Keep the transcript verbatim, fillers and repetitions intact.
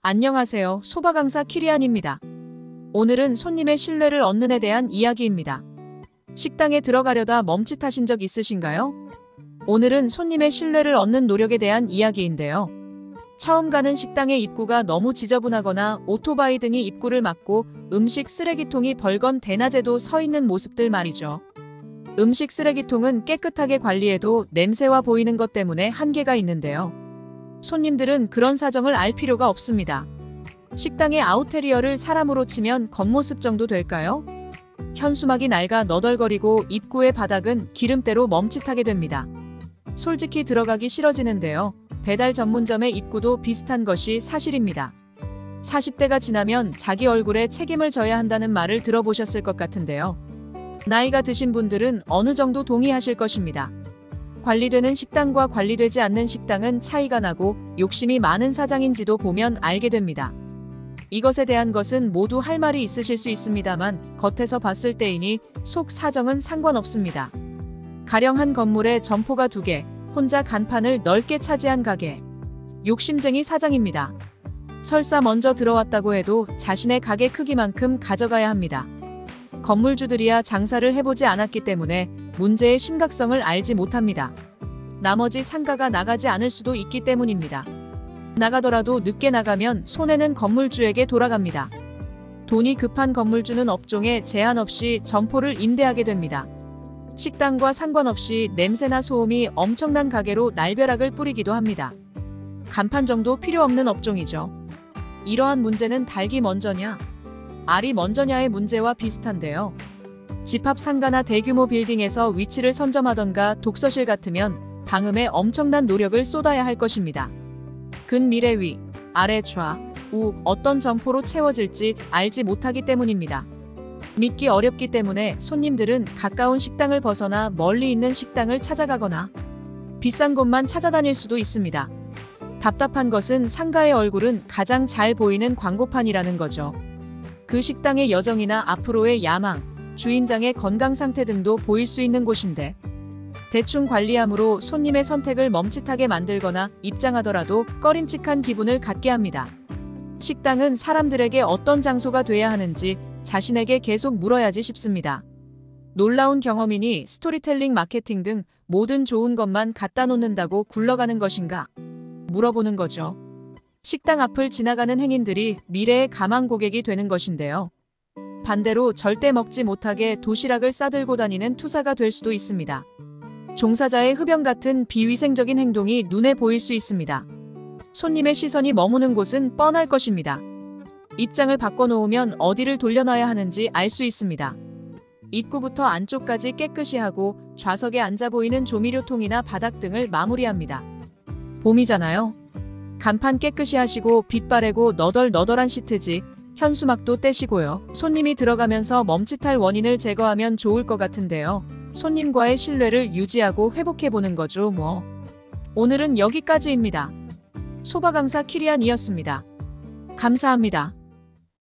안녕하세요. 소바 강사 키리안입니다. 오늘은 손님의 신뢰를 얻는 데 대한 이야기입니다. 식당에 들어가려다 멈칫하신 적 있으신가요? 오늘은 손님의 신뢰를 얻는 노력에 대한 이야기인데요. 처음 가는 식당의 입구가 너무 지저분하거나 오토바이 등이 입구를 막고 음식 쓰레기통이 벌건 대낮에도 서 있는 모습들 말이죠. 음식 쓰레기통은 깨끗하게 관리해도 냄새와 보이는 것 때문에 한계가 있는데요. 손님들은 그런 사정을 알 필요가 없습니다. 식당의 아웃테리어를 사람으로 치면 겉모습 정도 될까요? 현수막이 낡아 너덜거리고 입구의 바닥은 기름때로 멈칫하게 됩니다. 솔직히 들어가기 싫어지는데요. 배달 전문점의 입구도 비슷한 것이 사실입니다. 사십 대가 지나면 자기 얼굴에 책임을 져야 한다는 말을 들어보셨을 것 같은데요. 나이가 드신 분들은 어느 정도 동의하실 것입니다. 관리되는 식당과 관리되지 않는 식당은 차이가 나고 욕심이 많은 사장인지도 보면 알게 됩니다. 이것에 대한 것은 모두 할 말이 있으실 수 있습니다만 겉에서 봤을 때이니 속 사정은 상관없습니다. 가령 한 건물에 점포가 두 개, 혼자 간판을 넓게 차지한 가게. 욕심쟁이 사장입니다. 설사 먼저 들어왔다고 해도 자신의 가게 크기만큼 가져가야 합니다. 건물주들이야 장사를 해보지 않았기 때문에 문제의 심각성을 알지 못합니다. 나머지 상가가 나가지 않을 수도 있기 때문입니다. 나가더라도 늦게 나가면 손해는 건물주에게 돌아갑니다. 돈이 급한 건물주는 업종에 제한 없이 점포를 임대하게 됩니다. 식당과 상관없이 냄새나 소음이 엄청난 가게로 날벼락을 뿌리기도 합니다. 간판 정도 필요 없는 업종이죠. 이러한 문제는 닭이 먼저냐, 알이 먼저냐의 문제와 비슷한데요. 집합 상가나 대규모 빌딩에서 위치를 선점하던가 독서실 같으면 방음에 엄청난 노력을 쏟아야 할 것입니다. 근미래 위, 아래 좌, 우 어떤 점포로 채워질지 알지 못하기 때문입니다. 믿기 어렵기 때문에 손님들은 가까운 식당을 벗어나 멀리 있는 식당을 찾아가거나 비싼 곳만 찾아다닐 수도 있습니다. 답답한 것은 상가의 얼굴은 가장 잘 보이는 광고판이라는 거죠. 그 식당의 여정이나 앞으로의 야망, 주인장의 건강 상태 등도 보일 수 있는 곳인데 대충 관리함으로 손님의 선택을 멈칫하게 만들거나 입장하더라도 꺼림칙한 기분을 갖게 합니다. 식당은 사람들에게 어떤 장소가 돼야 하는지 자신에게 계속 물어야지 싶습니다. 놀라운 경험이니 스토리텔링 마케팅 등 모든 좋은 것만 갖다 놓는다고 굴러가는 것인가? 물어보는 거죠. 식당 앞을 지나가는 행인들이 미래의 가망 고객이 되는 것인데요. 반대로 절대 먹지 못하게 도시락을 싸들고 다니는 투사가 될 수도 있습니다. 종사자의 흡연 같은 비위생적인 행동이 눈에 보일 수 있습니다. 손님의 시선이 머무는 곳은 뻔할 것입니다. 입장을 바꿔놓으면 어디를 돌려놔야 하는지 알 수 있습니다. 입구부터 안쪽까지 깨끗이 하고 좌석에 앉아 보이는 조미료통이나 바닥 등을 마무리합니다. 봄이잖아요. 간판 깨끗이 하시고 빛 바래고 너덜너덜한 시트지, 현수막도 떼시고요. 손님이 들어가면서 멈칫할 원인을 제거하면 좋을 것 같은데요. 손님과의 신뢰를 유지하고 회복해보는 거죠 뭐. 오늘은 여기까지입니다. 소바 강사 키리안이었습니다. 감사합니다.